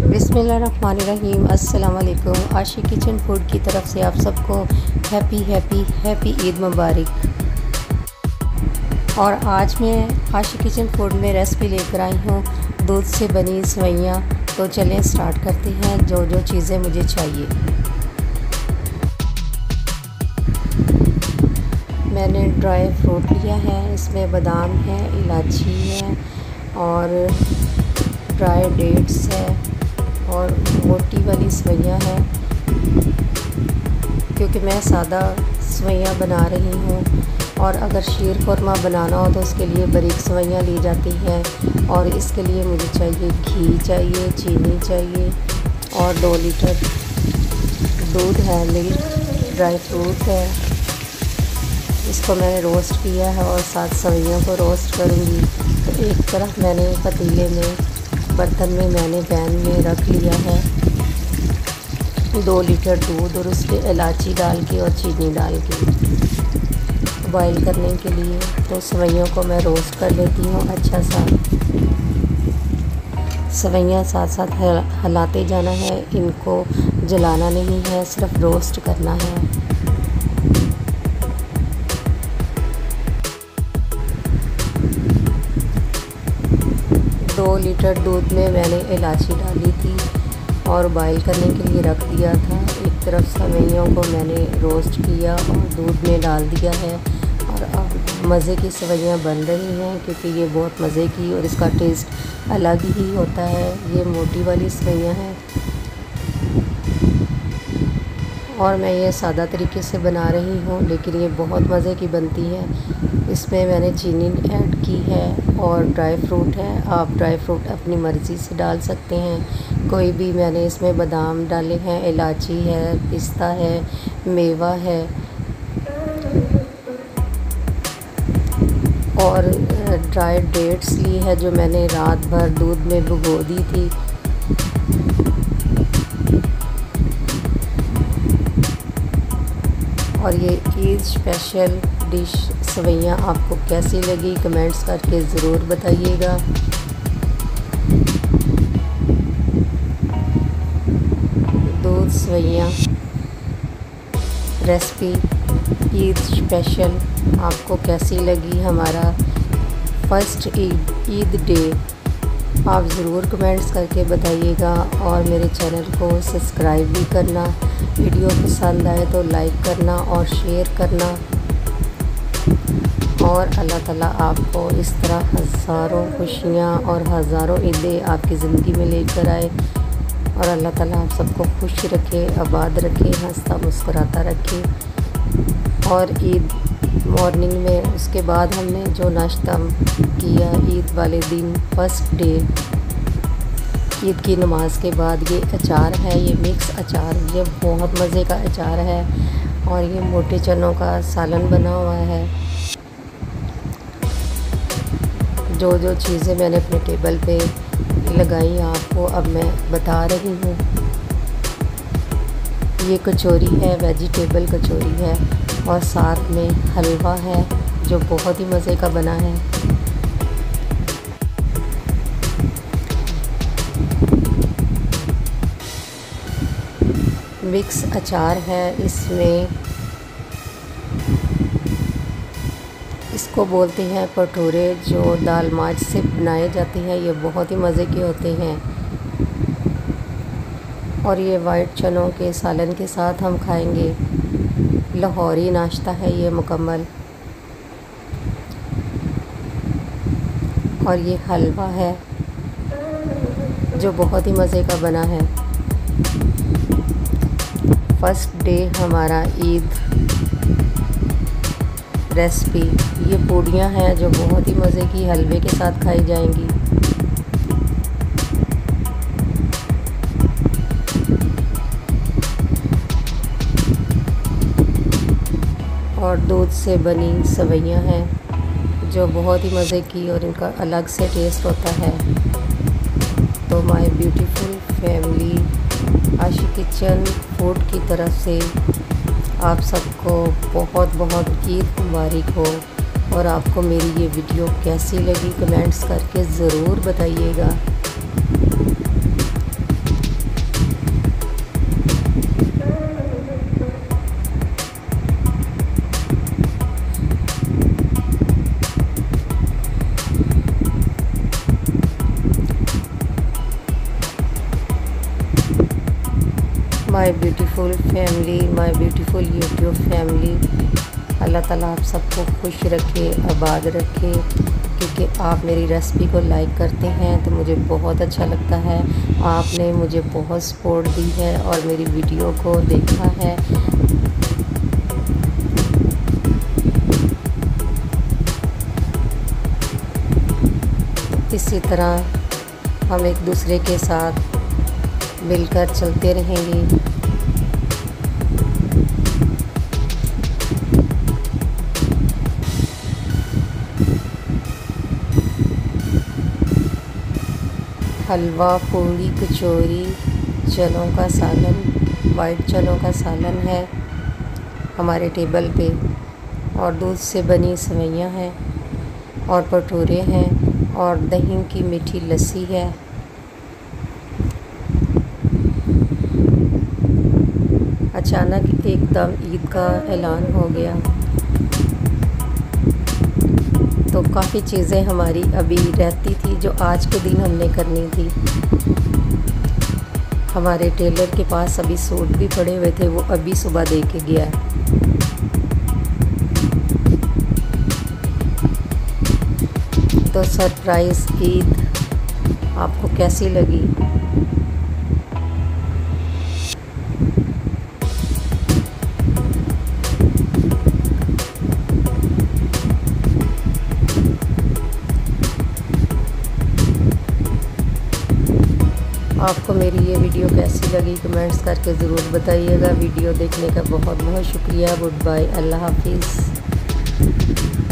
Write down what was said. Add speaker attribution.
Speaker 1: बिस्मिल्लाहिर्रहमानिर्रहीम। अस्सलाम वालेकुम। आशी किचन फूड की तरफ से आप सबको हैप्पी ईद मुबारक। और आज मैं आशी किचन फूड में रेसिपी लेकर आई हूँ दूध से बनी सेवइयाँ। तो चलें स्टार्ट करते हैं। जो जो चीज़ें मुझे चाहिए, मैंने ड्राई फ्रूट लिया है। इसमें बादाम है, इलायची है और ड्राई डेट्स है और मोटी वाली सेवइयाँ हैं, क्योंकि मैं सादा सेवइयाँ बना रही हूँ। और अगर शीर खुरमा बनाना हो तो उसके लिए बारीक सेवइयाँ ली जाती हैं। और इसके लिए मुझे चाहिए घी चाहिए, चीनी चाहिए और 2 लीटर दूध है, मिल्क, ड्राई फ्रूट है। इसको मैंने रोस्ट किया है और साथ सेवइयों को रोस्ट करूँगी। तो एक तरफ मैंने पतीले में, बर्तन में, मैंने पैन में रख लिया है 2 लीटर दूध और उसमें इलायची डाल के और चीनी डाल के बॉईल करने के लिए। तो सेवइयों को मैं रोस्ट कर लेती हूँ अच्छा सा। सेवइयाँ साथ साथ हिलाते जाना है, इनको जलाना नहीं है, सिर्फ रोस्ट करना है। दो लीटर दूध में मैंने इलायची डाली थी और बॉईल करने के लिए रख दिया था। एक तरफ सेवइयों को मैंने रोस्ट किया और दूध में डाल दिया है। और अब मज़े की सेवइयाँ बन रही हैं, क्योंकि ये बहुत मज़े की और इसका टेस्ट अलग ही होता है। ये मोटी वाली सेवइयाँ हैं और मैं ये सादा तरीके से बना रही हूँ, लेकिन ये बहुत मज़े की बनती है। इसमें मैंने चीनी ऐड की है और ड्राई फ्रूट है। आप ड्राई फ्रूट अपनी मर्ज़ी से डाल सकते हैं, कोई भी। मैंने इसमें बादाम डाले हैं, इलायची है, पिस्ता है, मेवा है और ड्राई डेट्स ली है, जो मैंने रात भर दूध में भिगो दी थी। और ये ईद स्पेशल डिश सेवइयाँ आपको कैसी लगी कमेंट्स करके ज़रूर बताइएगा। दूध सेवइयाँ रेसिपी ईद स्पेशल आपको कैसी लगी। हमारा फर्स्ट ईद डे आप ज़रूर कमेंट्स करके बताइएगा। और मेरे चैनल को सब्सक्राइब भी करना, वीडियो पसंद आए तो लाइक करना और शेयर करना। और अल्लाह ताला आपको इस तरह हज़ारों खुशियाँ और हज़ारों ईदें आपकी ज़िंदगी में लेकर आए। और अल्लाह ताला आप सबको खुश रखे, आबाद रखे, हंसता मुस्कुराता रखे। और ईद मॉर्निंग में उसके बाद हमने जो नाश्ता किया ईद वाले दिन, फर्स्ट डे ईद की नमाज के बाद, ये अचार है, ये मिक्स अचार, ये बहुत मज़े का अचार है। और ये मोटे चनों का सालन बना हुआ है। जो जो चीज़ें मैंने अपने टेबल पे लगाई आपको अब मैं बता रही हूँ। ये कचौरी है, वेजिटेबल कचौरी है और साथ में हलवा है, जो बहुत ही मज़े का बना है। मिक्स अचार है। इसमें इसको बोलते हैं भटूरे, जो दाल मार्च से बनाए जाते हैं। ये बहुत ही मज़े के होते हैं। और ये वाइट चनों के सालन के साथ हम खाएंगे। लाहौरी नाश्ता है ये मुकम्मल। और ये हलवा है, जो बहुत ही मज़े का बना है। फर्स्ट डे हमारा ईद रेसिपी। ये पूड़ियाँ हैं, जो बहुत ही मज़े की हलवे के साथ खाई जाएंगी। और दूध से बनी सेवइयाँ हैं, जो बहुत ही मज़े की और इनका अलग से टेस्ट होता है। तो my beautiful family, Aashi kitchen food की तरफ से आप सबको बहुत बहुत ईद मुबारक हो। और आपको मेरी ये वीडियो कैसी लगी कमेंट्स करके ज़रूर बताइएगा। My beautiful family, my beautiful YouTube family, अल्लाह ताला आप सबको खुश रखे, आबाद रखे। क्योंकि आप मेरी रेसिपी को लाइक करते हैं तो मुझे बहुत अच्छा लगता है। आपने मुझे बहुत सपोर्ट दी है और मेरी वीडियो को देखा है। इसी तरह हम एक दूसरे के साथ मिलकर चलते रहेंगे। हलवा, पूड़ी, कचौरी, चनों का सालन, वाइट चनों का सालन है हमारे टेबल पे, और दूध से बनी सेवइयाँ हैं और भटूरे हैं और दही की मीठी लस्सी है। अचानक एकदम ईद का ऐलान हो गया तो काफ़ी चीज़ें हमारी अभी रहती थी जो आज के दिन हमने करनी थी। हमारे टेलर के पास अभी सूट भी पड़े हुए थे, वो अभी सुबह दे के गया। तो सरप्राइज़ ईद आपको कैसी लगी? आपको मेरी ये वीडियो कैसी लगी कमेंट्स करके ज़रूर बताइएगा। वीडियो देखने का बहुत बहुत शुक्रिया। गुड बाय, अल्लाह हाफिज़।